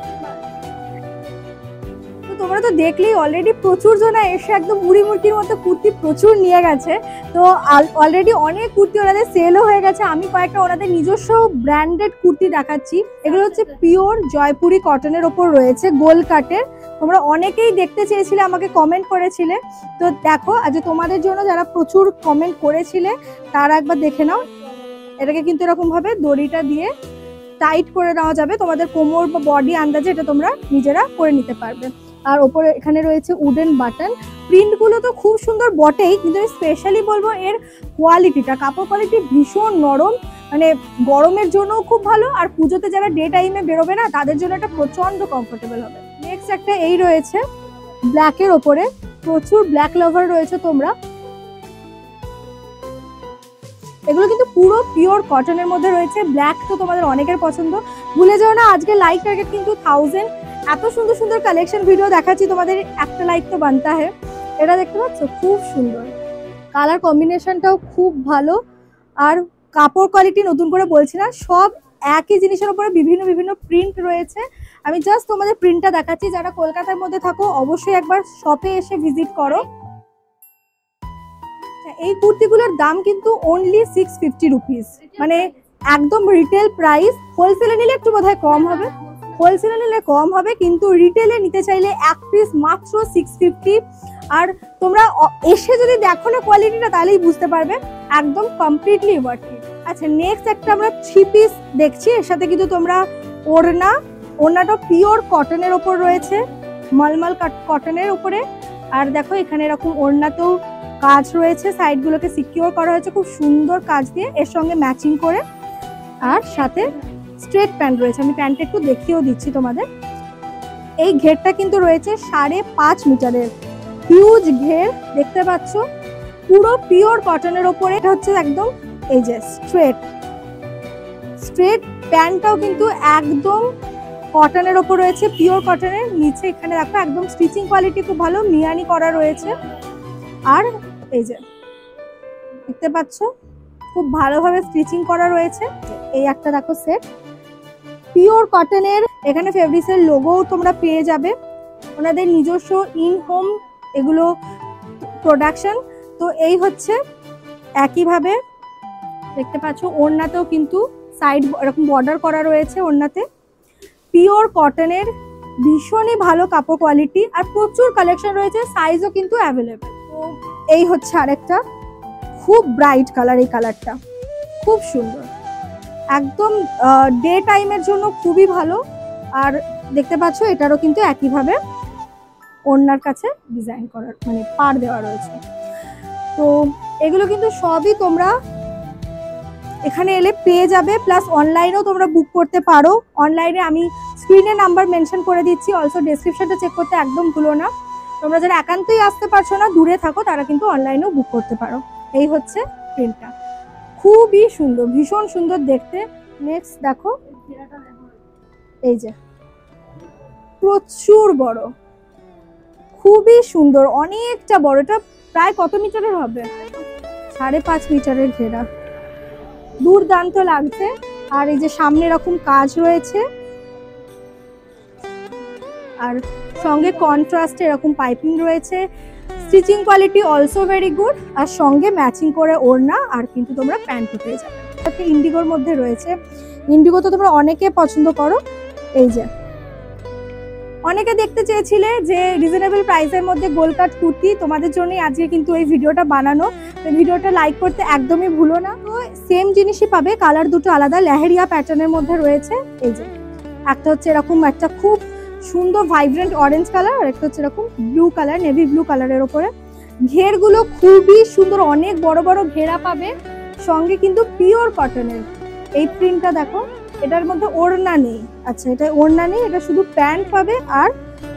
তো তোমরা তো দেখলেই অলরেডি প্রচুর জনা এসে একদম মুড়ি মুড়কির মতো কুর্তি প্রচুর নিয়ে গেছে। তো অলরেডি অনেক কুর্তি ওনাদের সেলও হয়ে গেছে। আমি কয়েকটা ওনাদের নিজস্ব ব্র্যান্ডেড কুর্তি দেখাচ্ছি। এগুলো হচ্ছে পিওর জয়পুরি কটনের ওপর রয়েছে, গোল কাটের। তোমরা অনেকেই দেখতে চেয়েছিলে, আমাকে কমেন্ট করেছিলে। তো দেখো, আজ তোমাদের জন্য যারা প্রচুর কমেন্ট করেছিলে তারা একবার দেখে নাও। এটাকে কিন্তু এরকম ভাবে দড়িটা দিয়ে টাইট করে নেওয়া যাবে, তোমাদের কোমর বা বডি আন্দাজে এটা তোমরা নিজেরা করে নিতে পারবে। আর ওপরে এখানে রয়েছে উডেন বাটন। প্রিন্টগুলো তো খুব সুন্দর বটেই, কিন্তু আমি স্পেশালি বলবো এর কোয়ালিটিটা, কাপড় কোয়ালিটি ভীষণ নরম, মানে গরমের জন্যও খুব ভালো। আর পুজোতে যারা ডে টাইমে বেরোবে না, তাদের জন্য এটা প্রচন্ড কমফোর্টেবল হবে। নেক্সট একটা এই রয়েছে ব্ল্যাকের ওপরে, প্রচুর ব্ল্যাক লাভার রয়েছে তোমরা। এগুলো কিন্তু পুরো পিওর কটনের মধ্যে রয়েছে। ব্ল্যাক তো তোমাদের অনেকের পছন্দ, ভুলে যাও না আজকে লাইক টার্গেট কিন্তু 1000। এত সুন্দর সুন্দর কালেকশন ভিডিও দেখাচ্ছি, তোমাদের একটা লাইক তো বানতে হয়। এটা দেখতে পাচ্ছ, খুব সুন্দর কালার কম্বিনেশনটাও খুব ভালো। আর কাপড় কোয়ালিটি নতুন করে বলছি না, সব একই জিনিসের উপরে বিভিন্ন বিভিন্ন প্রিন্ট রয়েছে। আমি জাস্ট তোমাদের প্রিন্টটা দেখাচ্ছি। যারা কলকাতার মধ্যে থাকো অবশ্যই একবার শপে এসে ভিজিট করো। এই কুর্তিগুলোর দাম কিন্তু অনলি 650 রুপিস, মানে একদম রিটেল প্রাইস। হোলসেলে নিলে একটু বোধহয় কম হবে, হোলসেলে নিলে কম হবে, কিন্তু রিটেলে নিতে চাইলে এক পিস মাত্র 650। আর তোমরা এসে যদি দেখো না কোয়ালিটিটা, তাহলেই বুঝতে পারবে একদম কমপ্লিটলি ওয়ার্থ ইট। আচ্ছা, নেক্সট একটা আমরা 3 পিস দেখছি। এর সাথে কিন্তু তোমরা ওড়নাটা পিওর কটনের ওপর রয়েছে, মলমল কটনের উপরে। আর দেখো এখানে এরকম ওড়নাতেও কাজ রয়েছে, সাইডগুলোকে সিকিউর করা হয়েছে খুব সুন্দর কাজ দিয়ে, এর সঙ্গে ম্যাচিং করে। আর সাথে স্ট্রেট প্যান্ট রয়েছে, আমি প্যান্টটা একটু দেখিয়েও দিচ্ছি তোমাদের। এই ঘেরটা কিন্তু রয়েছে 5.5 মিটারের, হিউজ ঘের দেখতে পাচ্ছ, পুরো পিওর কটনের ওপরে। এটা হচ্ছে একদম এই যে স্ট্রেট প্যান্টটাও কিন্তু একদম কটনের ওপর রয়েছে, পিওর কটনের। নিচে এখানে দেখো একদম স্টিচিং কোয়ালিটি খুব ভালো, মিয়ানি করা রয়েছে। আর এই যে দেখতে পাচ্ছ, খুব ভালোভাবে স্টিচিং করা রয়েছে। এই একটা দেখো সেট, পিওর কটনের। এখানে ফেব্রিক্সের লোগোও তোমরা পেয়ে যাবে, ওনাদের নিজস্ব ইন হোম এগুলো প্রোডাকশন। তো এই হচ্ছে একইভাবে দেখতে পাচ্ছ, ওড়নাতেও কিন্তু সাইড এরকম বর্ডার করা রয়েছে ওড়নাতে। পিওর কটনের, ভীষণই ভালো কাপড় কোয়ালিটি, আর প্রচুর কালেকশন রয়েছে, সাইজও কিন্তু অ্যাভেলেবেল। তো এই হচ্ছে আরেকটা খুব ব্রাইট কালার, এই কালারটা খুব সুন্দর, একদম ডে টাইমের জন্য খুবই ভালো। আর দেখতে পাচ্ছ এটারও কিন্তু একইভাবে ওড়নার কাছে ডিজাইন করার মানে পার দেওয়া রয়েছে। তো এগুলো কিন্তু সবই তোমরা এখানে এলে পেয়ে যাবে, প্লাস অনলাইনেও তোমরা বুক করতে পারো। অনলাইনে আমি স্ক্রিনে নাম্বার মেনশন করে দিচ্ছি, অলসো ডেসক্রিপশনটা চেক করতে একদম ভুলো না। তোমরা যারা একান্তই আসতে পারছো না, দূরে থাকো, তারা কিন্তু অনলাইনেও বুক করতে পারো। এই হচ্ছে প্রিন্টটা, খুবই সুন্দর, ভীষণ সুন্দর দেখতে। নেক্সট দেখো, এই যে প্রচুর বড়, খুবই সুন্দর, অনেকটা বড়। এটা প্রায় কত মিটারের হবে? 5.5 মিটারের ঘেরা, দুর্দান্ত লাগছে। আর এই যে সামনে এরকম কাজ রয়েছে, আর সঙ্গে কন্ট্রাস্টে এরকম পাইপিং রয়েছে। Stitching quality also very good, আর সঙ্গে ম্যাচিং করে ওড়না আর কিন্তু তোমরা প্যান্টও পেয়ে যাবে। ইন্ডিগোর মধ্যে রয়েছে, ইন্ডিগো তো তোমরা অনেকে পছন্দ করো। এই যে অনেকে দেখতে চেয়েছিলে যে রিজনেবল প্রাইসের মধ্যে গোল কাট কুর্তি, তোমাদের জন্যই আজকে কিন্তু এই ভিডিওটা বানানো। তো ভিডিওটা লাইক করতে একদমই ভুলো না। তো সেম জিনিসই পাবে, কালার দুটো আলাদা, লেহেরিয়া প্যাটার্নের মধ্যে রয়েছে। এই যে একটা হচ্ছে এরকম একটা খুব সুন্দর ভাইব্রেন্ট অরেঞ্জ কালার, আর একটা হচ্ছে এরকম ব্লু কালার, নেভি ব্লু কালারের ওপরে। ঘেরগুলো খুবই সুন্দর, অনেক বড় বড় ঘেরা পাবে, সঙ্গে কিন্তু পিওর কটনের। এই প্রিন্টটা দেখো, এটার মধ্যে ওড়না নেই। আচ্ছা, এটা ওড়না নেই, এটা শুধু প্যান্ট পাবে আর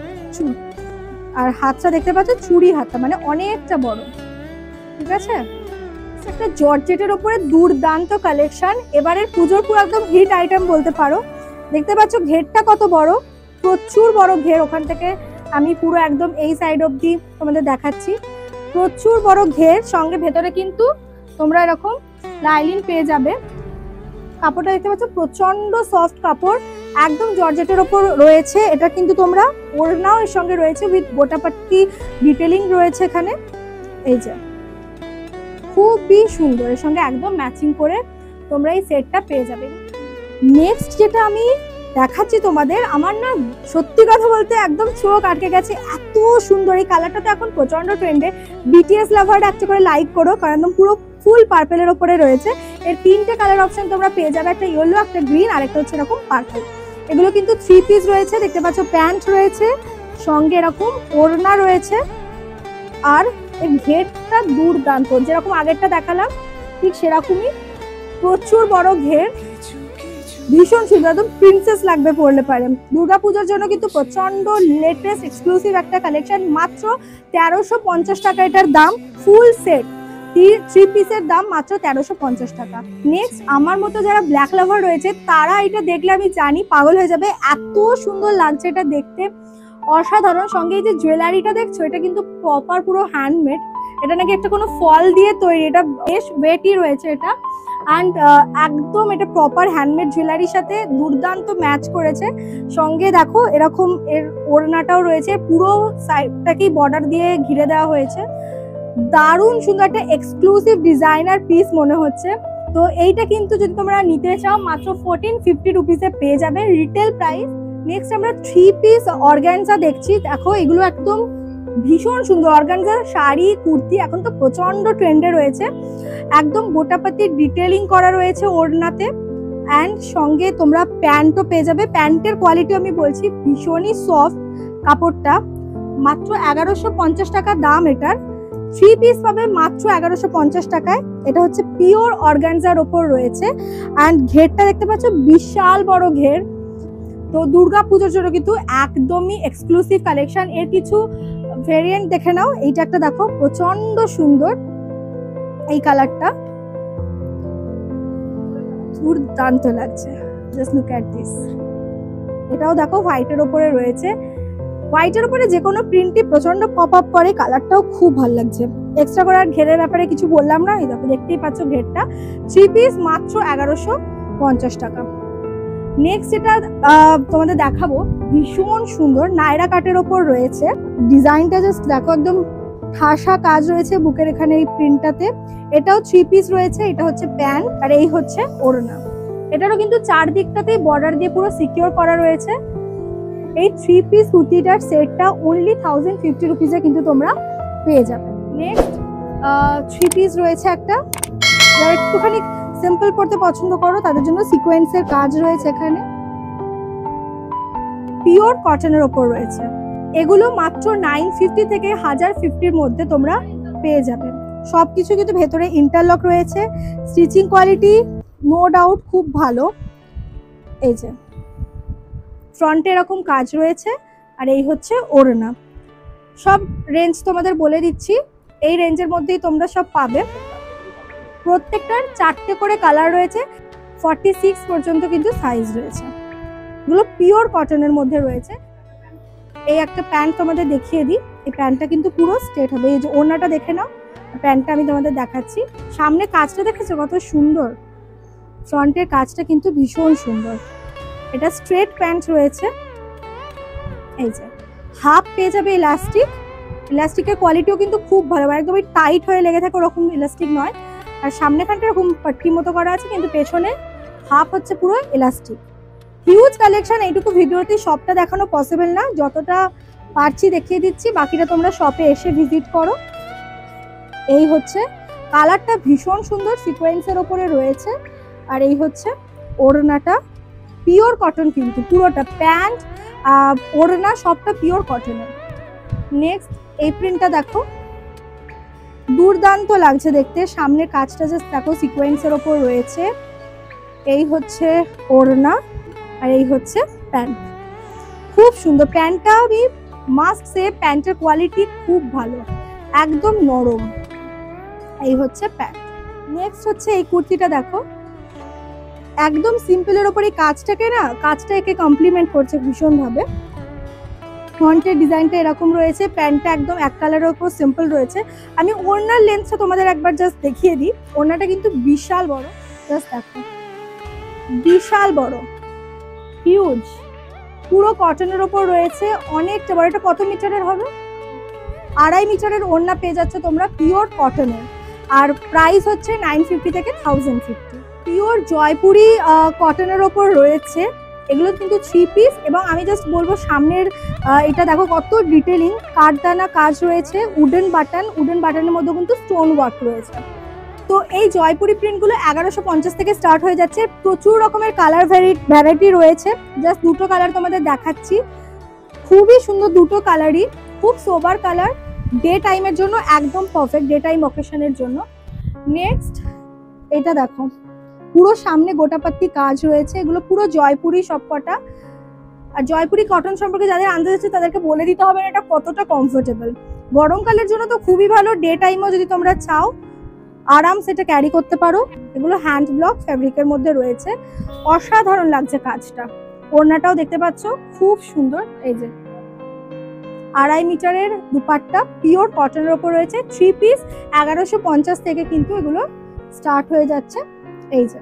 হাতটা দেখতে পাচ্ছ, চুড়ি হাতটা, মানে অনেকটা বড়। ঠিক আছে, একটা জর্জেটের ওপরে দুর্দান্ত কালেকশন। এবারের পুজোর পুরো একদম হিট আইটেম বলতে পারো। দেখতে পাচ্ছ ঘেরটা কত বড়, প্রচুর বড় ঘের। ওখান থেকে আমি পুরো একদম এই সাইড অবধি তোমাদের দেখাচ্ছি, প্রচুর বড় ঘের। সঙ্গে ভেতরে কিন্তু তোমরা এরকম লাইলিন পেয়ে যাবে। কাপড়টা দেখতে পাচ্ছ, প্রচন্ড সফট কাপড়, একদম জর্জেটের ওপর রয়েছে। এটা কিন্তু তোমরা ওড়নাও এর সঙ্গে রয়েছে, উইথ গোটাপাট্টি ডিটেলিং রয়েছে এখানে। এই যে খুবই সুন্দর, এর সঙ্গে একদম ম্যাচিং করে তোমরা এই সেটটা পেয়ে যাবে। নেক্সট যেটা আমি দেখাচ্ছি তোমাদের, আমার না সত্যি কথা বলতে একদম চোখ আটকে গেছে, এত সুন্দর এই কালারটা। তো এখন প্রচন্ড ট্রেন্ডে, বিটিএস লাভারটা একটা করে লাইক করো, কারণ একদম পুরো ফুল পার্পেলের ওপরে রয়েছে। এর 3টে কালার অপশন তোমরা পেয়ে যাবে, একটা ইয়েলো, একটা গ্রিন, আর একটা হচ্ছে এরকম পার্পল। এগুলো কিন্তু 3 পিস রয়েছে, দেখতে পাচ্ছ প্যান্ট রয়েছে, সঙ্গে এরকম ওড়না রয়েছে। আর এর ঘেরটা দুর্দান্ত, যেরকম আগেরটা দেখালাম ঠিক সেরকমই, প্রচুর বড় ঘের, ভীষণ সুন্দর, একদম প্রিন্সেস লাগবে পরলে পারে। দুর্গাপূজার জন্য কিন্তু প্রচন্ড লেটেস্ট এক্সক্লুসিভ একটা কালেকশন। মাত্র 1350 টাকা এটার দাম, ফুল সেট 3 পিসের দাম মাত্র 1350 টাকা। নেক্সট, আমার মতো যারা ব্ল্যাক লাভার রয়েছে তারা এটা দেখলে আমি জানি পাগল হয়ে যাবে, এত সুন্দর লাগছে এটা দেখতে, অসাধারণ। সঙ্গে এই যে জুয়েলারিটা দেখছো, এটা কিন্তু প্রপার পুরো হ্যান্ডমেড, এটা নাকি একটা কোনো ফল দিয়ে তৈরি, এটা বেশ ওয়েটি রয়েছে এটা। অ্যান্ড একদম এটা প্রপার হ্যান্ডমেড জুয়েলারির সাথে দুর্দান্ত ম্যাচ করেছে। সঙ্গে দেখো এরকম এর ওড়নাটাও রয়েছে, পুরো সাইডটাকেই বর্ডার দিয়ে ঘিরে দেওয়া হয়েছে। দারুণ সুন্দর একটা এক্সক্লুসিভ ডিজাইনার পিস মনে হচ্ছে। তো এইটা কিন্তু যদি তোমরা নিতে চাও মাত্র 1450 রুপিসে পেয়ে যাবে রিটেল প্রাইস। নেক্সট আমরা 3 পিস অর্গানজা দেখছি। দেখো এগুলো একদম ভীষণ সুন্দর, অর্গানজা শাড়ি কুর্তি এখন তো প্রচন্ড ট্রেন্ডে রয়েছে। একদম গোটাপাতি ডিটেলিং করা রয়েছে ওড়নাতে, অ্যান্ড সঙ্গে তোমরা প্যান্টও পেয়ে যাবে। প্যান্টের কোয়ালিটি আমি বলছি ভীষণই সফট কাপড়টা, মাত্র 1150 টাকা দাম এটার। 3 পিস পাবে মাত্র 1150 টাকায়। এটা হচ্ছে পিওর অর্গানজার ওপর রয়েছে, অ্যান্ড ঘেরটা দেখতে পাচ্ছ বিশাল বড় ঘের। তো দুর্গা পুজোর জন্য কিন্তু একদমই এক্সক্লুসিভ কালেকশন। এর কিছু ভেরিয়েন্ট দেখে নাও, এইটা একটা দেখো প্রচন্ড সুন্দর, এই কালারটা দুর্দান্ত লাগছে, জাস্ট লুক এট দিস। এটাও দেখো হোয়াইটের ওপরে রয়েছে, হোয়াইটের উপরে যে কোনো প্রিন্টই প্রচন্ড পপ আপ করে, কালারটাও খুব ভালো লাগছে। এক্সট্রা করে আর ঘেরের ব্যাপারে কিছু বললাম না, এই দেখো দেখতেই পাচ্ছ ঘেরটা। 3 পিস মাত্র 1150 টাকা। নেক্সট যেটা তোমাদের দেখাবো ভীষণ সুন্দর নায়রা কাটের ওপর রয়েছে, ডিজাইনটা জাস্ট দেখো, একদম ঠাসা কাজ রয়েছে বুকের এখানে এই প্রিন্টটাতে। এটাও 3 পিস রয়েছে, এটা হচ্ছে প্যান্ট আর এই হচ্ছে ওড়না। এটারও কিন্তু চারদিকটাতেই বর্ডার দিয়ে পুরো সিকিউর করা রয়েছে। এই 3 পিস কুর্তিটার সেটটা অনলি 1050 রুপিসে কিন্তু তোমরা পেয়ে যাবে। নেক্সট 3 পিস রয়েছে একটা, যারা একটুখানি সিম্পল পড়তে পছন্দ করো তাদের জন্য সিকোয়েন্সের কাজ রয়েছে এখানে, পিওর কটনের ওপর রয়েছে। এগুলো মাত্র 950 থেকে 1050 মধ্যে তোমরা পেয়ে যাবে। সবকিছু কিন্তু ভেতরে ইন্টারলক রয়েছে, স্টিচিং কোয়ালিটি নো ডাউট খুব ভালো। এই যে ফ্রন্টে এরকম কাজ রয়েছে, আর এই হচ্ছে ওড়না। সব রেঞ্জ তোমাদের বলে দিচ্ছি, এই রেঞ্জের মধ্যেই তোমরা সব পাবে। প্রত্যেকটার 4টে করে কালার রয়েছে, 46 পর্যন্ত কিন্তু সাইজ রয়েছে। এগুলো পিওর কটনের মধ্যে রয়েছে। এই একটা প্যান্ট তোমাদের দেখিয়ে দিই, এই প্যান্টটা কিন্তু পুরো স্ট্রেট হবে। এই যে ওড়নাটা দেখে নাও, প্যান্টটা আমি তোমাদের দেখাচ্ছি। সামনে কাজটা দেখেছো কত সুন্দর, ফ্রন্টের কাজটা কিন্তু ভীষণ সুন্দর। এটা স্ট্রেট প্যান্ট রয়েছে। এই যে হাফ পেয়ে যাবে ইলাস্টিক, ইলাস্টিকের কোয়ালিটিও কিন্তু খুব ভালো, একদমই টাইট হয়ে লেগে থাকে ওরকম ইলাস্টিক নয়। আর সামনেখানটা এরকম পাট্টির মতো করা আছে, কিন্তু পেছনে হাফ হচ্ছে পুরো ইলাস্টিক। হিউজ কালেকশন, এইটুকু ভিডিওতে সবটা দেখানো পসিবল না, যতটা পারছি দেখিয়ে দিচ্ছি, বাকিটা তোমরা শপে এসে ভিজিট করো। এই হচ্ছে কালারটা ভীষণ সুন্দর, সিকোয়েন্সের ওপরে রয়েছে। আর এই হচ্ছে ওড়নাটা, পিওর কটন কিন্তু পুরোটা, প্যান্ট ওড়না সবটা পিওর কটনের। নেক্সট এই প্রিন্টটা দেখো, দুর্দান্ত লাগছে দেখতে, সামনের কাজটা জাস্ট দেখো সিকোয়েন্সের ওপর রয়েছে। এই হচ্ছে ওড়না আর এই হচ্ছে প্যান্ট, খুব সুন্দর। প্যান্টটা আমি মাস্ট সে, প্যান্টের কোয়ালিটি খুব ভালো, একদম নরম। এই হচ্ছে প্যান্ট। নেক্সট হচ্ছে এই কুর্তিটা দেখো, একদম সিম্পলের ওপর এই কাজটাকে না, কাজটা একে কমপ্লিমেন্ট করছে ভীষণভাবে। ফ্রন্টের ডিজাইনটা এরকম রয়েছে, প্যান্টটা একদম এক কালারের উপর সিম্পল রয়েছে। আমি ওড়নার লেন্থটা তোমাদের একবার জাস্ট দেখিয়ে দিই। ওড়নাটা কিন্তু বিশাল বড়, জাস্ট দেখো বিশাল বড়, হিউজ, পুরো কটনের ওপর রয়েছে, অনেকটা বড়। এটা কত মিটারের হবে? 2.5 মিটারের ওড়না পেয়ে যাচ্ছে তোমরা পিওর কটনের। আর প্রাইস হচ্ছে 950 থেকে 1050। পিওর জয়পুরি কটনের ওপর রয়েছে, এগুলো কিন্তু 3 পিস। এবং আমি জাস্ট বলবো সামনের এটা দেখো কত ডিটেলিং, কাঠদানা কাজ রয়েছে, উডেন বাটন, উডেন বাটনের মধ্যে কিন্তু স্টোন ওয়ার্ক রয়েছে। তো এই জয়পুরি প্রিন্টগুলো 1150 থেকে স্টার্ট হয়ে যাচ্ছে। প্রচুর রকমের কালার ভ্যারাইটি রয়েছে, জাস্ট দুটো কালার তোমাদের দেখাচ্ছি, খুবই সুন্দর দুটো কালারই, খুব সোবার কালার, ডে টাইমের জন্য একদম পারফেক্ট, ডে টাইম অকেশনের জন্য। নেক্সট এটা দেখো, পুরো সামনে গোটাপাত্তি কাজ রয়েছে, এগুলো পুরো জয়পুরি সবকটা। আর জয়পুরি কটন সম্পর্কে যাদের আন্দাজ আছে তাদেরকে বলে দিতে হবে এটা কতটা কমফোর্টেবল। গরমকালের জন্য তো খুবই ভালো, ডে টাইমও যদি তোমরা চাও আরাম সেটা ক্যারি করতে পারো। এগুলো হ্যান্ড ব্লক ফ্যাব্রিকের মধ্যে রয়েছে, অসাধারণ লাগছে কাজটা। ওড়নাটাও দেখতে পাচ্ছ খুব সুন্দর। এই যে 2.5 মিটারের দুপাট্টা, পিওর কটনের ওপর রয়েছে, 3 পিস 1150 থেকে কিন্তু এগুলো স্টার্ট হয়ে যাচ্ছে। এই যে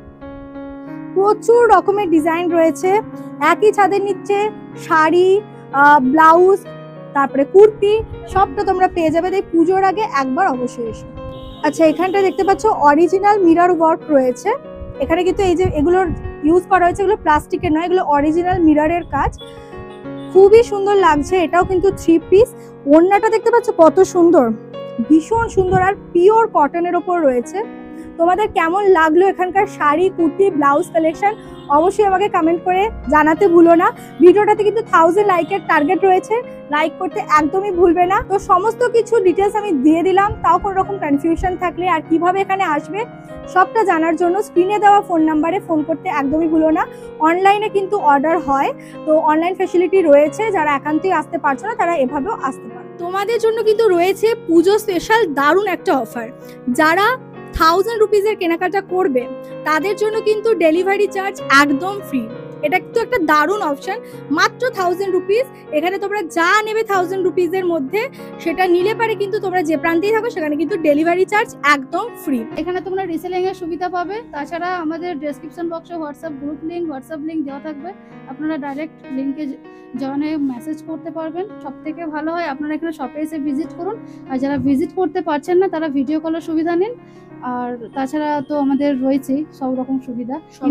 প্রচুর রকমের ডিজাইন রয়েছে, একই ছাদের নিচে শাড়ি, ব্লাউজ, তারপরে কুর্তি, সবটা তোমরা পেয়ে যাবে। তাই পুজোর আগে একবার অবশ্যই এসো। আচ্ছা, এখানটা দেখতে পাচ্ছ অরিজিনাল মিরর ওয়ার্ক রয়েছে। এখানে কিন্তু এই যে এগুলোর ইউজ করা হয়েছে, এগুলো প্লাস্টিকের নয়, এগুলো অরিজিনাল মিররের কাজ, খুবই সুন্দর লাগছে। এটাও কিন্তু 3 পিস। ওড়নাটা দেখতে পাচ্ছ কত সুন্দর, ভীষণ সুন্দর, আর পিওর কটনের ওপর রয়েছে। তোমাদের কেমন লাগলো এখানকার শাড়ি, কুর্তি, ব্লাউজ কালেকশন অবশ্যই আমাকে কমেন্ট করে জানাতে ভুলো না। ভিডিওটাতে কিন্তু 1000 লাইকের টার্গেট রয়েছে, লাইক করতে একদমই ভুলবে না। তো সমস্ত কিছু ডিটেলস আমি দিয়ে দিলাম, তাও কোনো রকম কনফিউশন থাকলে আর কিভাবে এখানে আসবে সবটা জানার জন্য স্ক্রিনে দেওয়া ফোন নাম্বারে ফোন করতে একদমই ভুলো না। অনলাইনে কিন্তু অর্ডার হয়, তো অনলাইন ফ্যাসিলিটি রয়েছে, যারা একান্তই আসতে পারছো না তারা এভাবেও আসতে পারে। তোমাদের জন্য কিন্তু রয়েছে পুজো স্পেশাল দারুণ একটা অফার। যারা 1000 রুপিজের কেনাকাটা করবে তাদের জন্য কিন্তু ডেলিভারি চার্জ একদম ফ্রি। এটা কিন্তু একটা দারুণ অপশন, মাত্র 1000 রুপিস। এখানে তোমরা যা নেবে 1000 রুপিসের মধ্যে সেটা নিলে পারে কিন্তু তোমরা যে প্রান্তেই থাকো সেখানে কিন্তু ডেলিভারি চার্জ একদম ফ্রি। এখানে তোমরা রিসেলিং এর সুবিধা পাবে। তাছাড়া আমাদের ডেসক্রিপশন বক্সে WhatsApp group link, WhatsApp link দেওয়া থাকবে, আপনারা ডাইরেক্ট লিংকে জয়েনে মেসেজ করতে পারবেন। সব থেকে ভালো হয় আপনারা এখানে শপে এসে ভিজিট করুন, আর যারা ভিজিট করতে পারছেন না তারা ভিডিও কলের সুবিধা নিন। আর তাছাড়া তো আমাদের রয়েছেই সব রকম সুবিধা,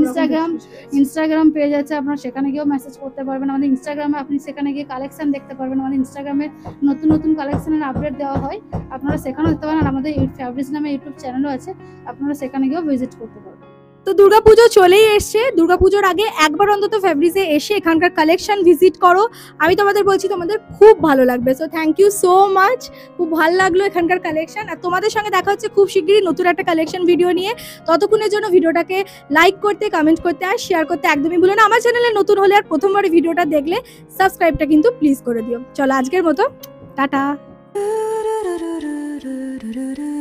ইনস্টাগ্রাম পেজ আছে, আপনারা সেখানে গিয়েও মেসেজ করতে পারবেন। আমাদের ইনস্টাগ্রামে আপনি সেখানে গিয়ে কালেকশন দেখতে পারবেন, আমাদের ইনস্টাগ্রামে নতুন নতুন কালেকশনের আপডেট দেওয়া হয়, আপনারা সেখানেও দেখতে পারেন। আর আমাদের ফেব্রিক্স নামে ইউটিউব চ্যানেলও আছে, আপনারা সেখানে গিয়েও ভিজিট করতে পারবেন। তো দুর্গাপুজো চলেই এসছে, দুর্গাপুজোর আগে একবার অন্তত ফেব্রিক্সে এসে এখানকার কালেকশন ভিজিট করো। আমি তোমাদের বলছি তোমাদের খুব ভালো লাগবে। So thank you so much, খুব ভালো লাগলো এখানকার কালেকশন। আর তোমাদের সঙ্গে দেখা হচ্ছে খুব শিগগিরই নতুন একটা কালেকশন ভিডিও নিয়ে। ততক্ষণের জন্য ভিডিওটাকে লাইক করতে, কমেন্ট করতে আর শেয়ার করতে একদমই ভুলো না। আমার চ্যানেলে নতুন হলে আর প্রথমবার ভিডিওটা দেখলে সাবস্ক্রাইবটা কিন্তু প্লিজ করে দিও। চলো আজকের মতো টাটা।